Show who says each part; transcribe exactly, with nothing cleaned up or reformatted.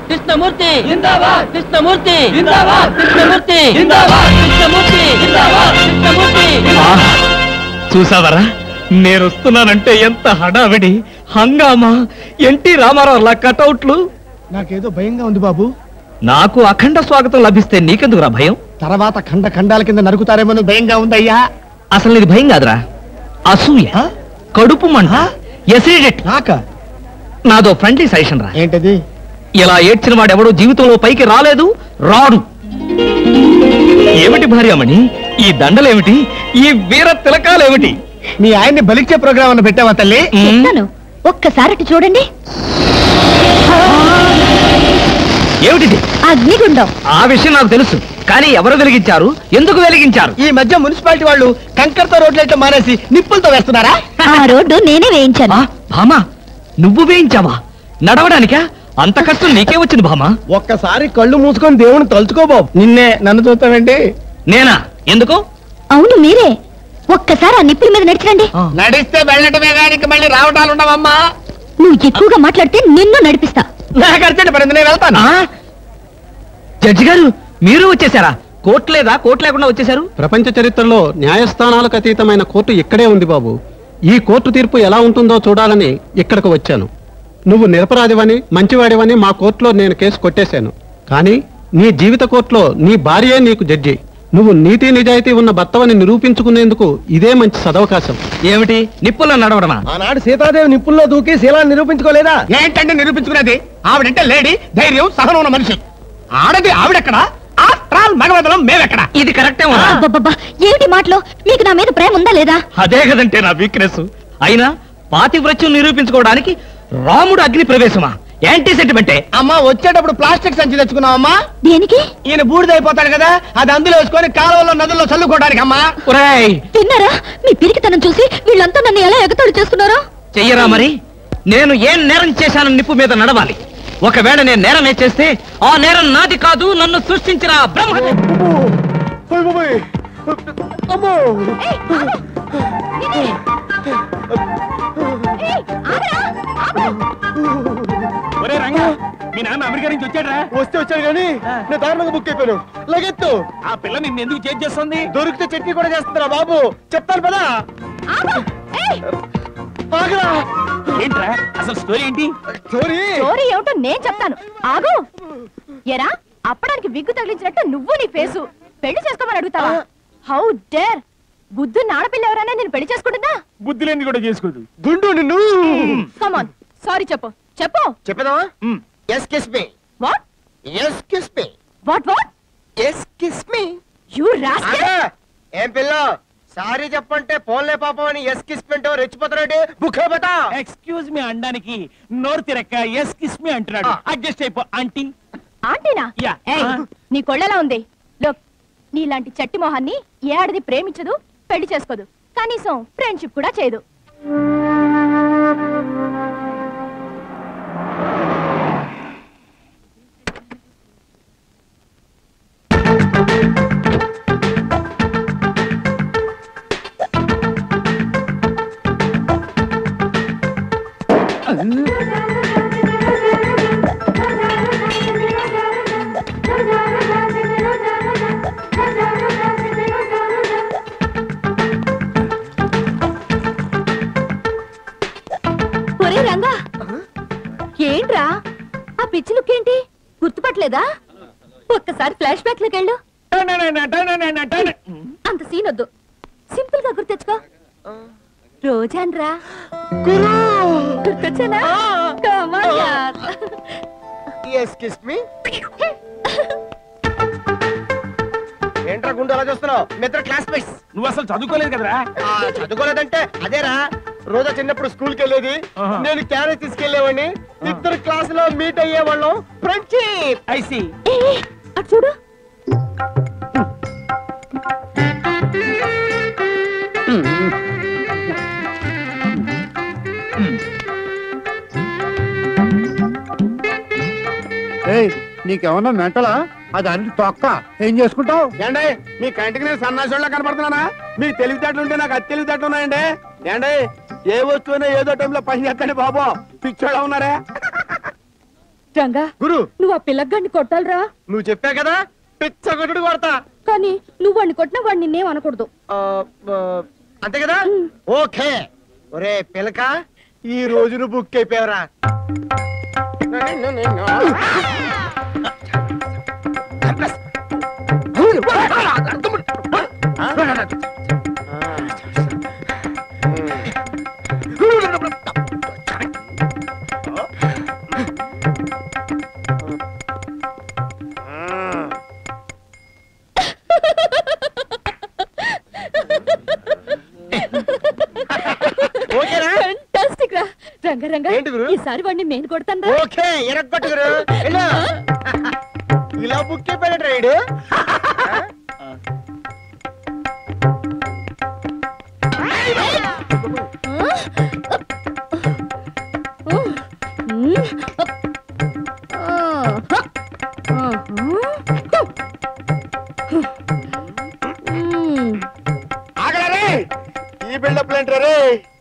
Speaker 1: కృష్ణమూర్తి జిందాబాద్ కృష్ణమూర్తి జిందాబాద్ కృష్ణమూర్తి జిందాబాద్ కృష్ణమూర్తి జిందాబాద్ కృష్ణమూర్తి.
Speaker 2: చూసావరా నేను వస్తున్నానంటే ఎంత హడావిడి హంగామా. ఎన్టీ రామారావు కటౌట్లు.
Speaker 3: నాకేదో భయంగా ఉంది బాబు.
Speaker 2: నాకు అఖండ స్వాగతం లభిస్తే నీకెందుకురా భయం?
Speaker 3: తర్వాత ఖండ ఖండాల కింద నరుకుతారేమో భయంగా ఉందయ్యా.
Speaker 2: అసలు నీది భయం కాదురా, అసూయ, కడుపు మంట, ఎసిడిటీ.
Speaker 3: నాక
Speaker 2: నాదో ఫ్రెండ్లీ సజెషన్ రా.
Speaker 3: ఏంటది?
Speaker 2: ఇలా ఏడ్చిన వాడెవడో జీవితంలో పైకి రాలేదు, రాడు. ఏమిటి భార్యామణి ఈ దండలేమిటి, ఈ వీర తిలకాలేమిటి?
Speaker 3: మీ ఆయన్ని బలిచ్చే ప్రోగ్రామ్ అన్న పెట్టావా తల్లి?
Speaker 4: ఒక్కసారి చూడండి.
Speaker 2: ఏమిటిది?
Speaker 4: అగ్నిగుండం.
Speaker 2: ఆ విషయం నాకు తెలుసు, కానీ ఎవరు వెలిగించారు, ఎందుకు వెలిగించారు?
Speaker 3: ఈ మధ్య మున్సిపాలిటీ వాళ్ళు కంకర్తో రోడ్లైతే మానేసి నిప్పులతో వేస్తున్నారా?
Speaker 4: ఆ రోడ్డు నేనే వేయించాను.
Speaker 2: భామా నువ్వు వేయించావా? నడవడానికా? అంత కష్టం నీకే వచ్చింది భామా?
Speaker 3: ఒక్కసారి కళ్ళు మూసుకొని దేవుని తలుచుకో బాబు. నిన్నే నన్ను చూస్తావేంటి?
Speaker 2: నేనా? ఎందుకు?
Speaker 4: అవును మీరే. ఒక్కసారి ఆ నిప్పుల మీద నడిచండి.
Speaker 3: నడిస్తే వెళ్ళటమే కానీ మళ్ళీ రావటాలు ఉండవమ్మా.
Speaker 4: నువ్వు ఎక్కువగా మాట్లాడితే నిన్ను నడిపిస్తా.
Speaker 3: నాకు అర్జెంట్ పడింది, నేను వెళ్తాను.
Speaker 2: జడ్జి గారు మీరు వచ్చేసారా? కోర్టు లేదా? కోర్టు లేకుండా వచ్చేసారు?
Speaker 5: ప్రపంచ చరిత్రలో న్యాయస్థానాలకు అతీతమైన కోర్టు ఇక్కడే ఉంది బాబు. ఈ కోర్టు తీర్పు ఎలా ఉంటుందో చూడాలని ఇక్కడికి వచ్చాను. నువ్వు నిరపరాధివని మంచివాడివని మా కోర్టులో నేను కేసు కొట్టేశాను. కానీ నీ జీవిత కోర్టులో నీ భార్యే నీకు జడ్జి. నువ్వు నీతి నిజాయితీ ఉన్న భర్తవని నిరూపించుకునేందుకు ఇదే మంచి సదవకాశం.
Speaker 2: ఏమిటి నిప్పుల్లో నడవడమా?
Speaker 3: ఆనాడు సీతాదేవి నిప్పుల్లో దూకి శీలాన్ని నిరూపించుకోలేదా? ఏంటంటే నిరూపించుకునేది? ఆవిడంటే లేడీ, ధైర్యం, సహనం ఉన్న మనిషి. ఆడది ఆవిడెక్కడ, ఆఫ్టర్ ఆల్ మగవదలం మేమెక్కడ?
Speaker 2: ఇది కరెక్టే.
Speaker 4: ఏమిటి మాటలో? మీకు నా మీద ప్రేమ ఉందా లేదా?
Speaker 2: అదే కదంటే నా వీక్నెస్. అయినా పాతివ్రత్యం నిరూపించుకోవడానికి రాముడు అగ్ని ప్రవేశమా? యాంటీ సెంటిమెంటే.
Speaker 3: అమ్మా వచ్చేటప్పుడు ప్లాస్టిక్ సంచి తెచ్చుకున్నావమ్మా.
Speaker 4: దేనికి?
Speaker 3: ఈయన బూడిదైపోతాడు కదా, అది అందులో వేసుకొని కాలువలో నదుల్లో చల్లుకోవడానికి. అమ్మా
Speaker 4: తిన్నారా? మీ పిరికితనం చూసి వీళ్ళంతా నన్ను ఎలా ఎగతాడు చేస్తున్నారో.
Speaker 2: చెయ్యరా మరి? నేను ఏం నేరం చేశానని నిప్పు మీద నడవాలి. ఒకవేళ నేను నేరం చేస్తే ఆ నేరం నాది కాదు, నన్ను సృష్టించిన బ్రహ్మ.
Speaker 6: మీ నాన్న అమెరికా నుంచి వచ్చాడా?
Speaker 3: వస్తే వచ్చాడు కానీ నేను దారుణంగా బుక్ అయిపోయాను. లగెత్తు.
Speaker 6: ఆ పిల్ల నిన్ను ఎందుకు చేంజ్ చేస్తుంది?
Speaker 3: దొరికితే చట్నీ కూడా చేస్తున్నారా బాబు? చెప్తాను పదా.
Speaker 6: ఏంట్రా అసలు స్టోరీ ఏంటి?
Speaker 3: స్టోరీ
Speaker 4: స్టోరీ ఏమిటో నేను చెప్తాను, ఆగు. ఎరా అప్పడానికి విగ్గు తగిలించినట్టు నువ్వు నీ ఫేసు పెళ్లి చేసుకోమని అడుగుతావా? How dare! బుద్ధున్న ఆడపిల్ల ఎవరైనా నేను పెళ్లి చేసుకుంటుందా?
Speaker 6: బుద్ధి లేని కూడా చేసుకోదు.
Speaker 3: గుండు నిన్ను.
Speaker 4: కమాన్ సారీ చెప్పు చెప్పు.
Speaker 3: చెప్పేదావా? Yes kiss me.
Speaker 4: What?
Speaker 3: Yes kiss me.
Speaker 4: What what?
Speaker 3: Yes kiss me.
Speaker 4: You rascal.
Speaker 3: ఏం పిల్ల సారీ చెప్పంటే పోన్లే పాపం అని ఎస్ కిస్ పింటో రెచ్చిపోతారంటే బుక్ అయిపోతా.
Speaker 6: ఎక్స్క్యూజ్ మీ అనడానికి నోరు తిరక్క ఎస్ కిస్ మీ అంటున్నాడు. అడ్జస్ట్ అయిపో ఆంటీ.
Speaker 4: ఆంటీనా? నీ కొళ్ళలా ఉంది. లోక్ నీలాంటి చట్టి మొహాన్ని ఏ ఆడది ప్రేమించదు, పెళ్లి చేసుకోదు, కనీసం ఫ్రెండ్షిప్ కూడా చేయదు. ఏంట్రా ఆ పిచ్చి లుక్ ఏంటి? గుర్తుపట్టలేదా? ఒక్కసారి ఫ్లాష్ బ్యాక్ లోకి వెళ్ళు. అంత సీన్ వద్దు, సింపుల్ గా గుర్తు తెచ్చుకో. రోజాన్రా గుర్తొచ్చానా?
Speaker 3: ఏంట్రా గుండు అలా చూస్తున్నావు? మిత్ర క్లాస్మేట్స్.
Speaker 6: నువ్వు అసలు చదువుకోలేదు కదరా?
Speaker 3: చదువుకోలేదంటే అదేరా, రోజా చిన్నప్పుడు స్కూల్ కి వెళ్ళేది, నేను క్యారేజ్ తీసుకెళ్లేవాడిని, ఇద్దరు క్లాస్ లో మీట్ అయ్యేవాళ్ళం. ఫ్రెండ్షిప్.
Speaker 6: I see.
Speaker 4: అటు చూడు.
Speaker 3: నీకేమన్నా మెంటలా? అది అన్ని తొక్క. ఏం చేసుకుంటావు? ఏండే మీ కంటికి నేను సన్నాసోళ్ళ కనపడుతున్నానా? మీ తెలివితేటలు ఉంటే నాకు అది తెలివితేటలు ఉన్నాయండి. ఏండే ఏ వస్తువునే ఏదో టైంలో పని చేస్తాండి బాబు. పిచ్చోళ్ళ ఉన్నారే.
Speaker 4: రంగా
Speaker 3: గురు
Speaker 4: నువ్వు ఆ పిల్లగాడిని కొట్టాలరా.
Speaker 3: నువ్వు చెప్పా కదా పిచ్చ కొట్టుడు కొడతా.
Speaker 4: కానీ నువ్వు వాడిని కొట్టినా వాడిని నిన్నేం అనకూడదు.
Speaker 3: ఆ, ఆ, అంతే కదా ఓకే. ఒరే పిలక ఈ రోజు నువ్వు బుక్ అయిపోయావరా. ఓకేనా?
Speaker 4: Fantastic రా. రంగా రంగా
Speaker 3: ఏంటి గురు?
Speaker 4: ఈసారి వాడిని నేను కొడతాను.
Speaker 3: ఓకే ఎరగొట్టుగురు. ఇలా బుక్ అయిపోయాడు రైడు. ఆగలరే ఈ బిల్డప్ ఏంట్రా రే.